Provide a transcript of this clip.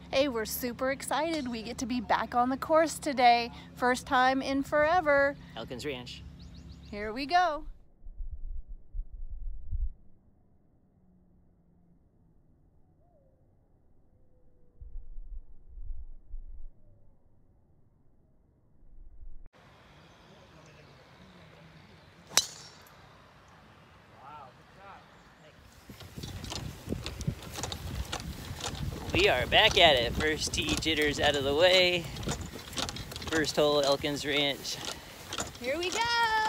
Hey, we're super excited. We get to be back on the course today. First time in forever. Elkins Ranch. Here we go. We are back at it. First tee jitters out of the way. First hole, Elkins Ranch. Here we go.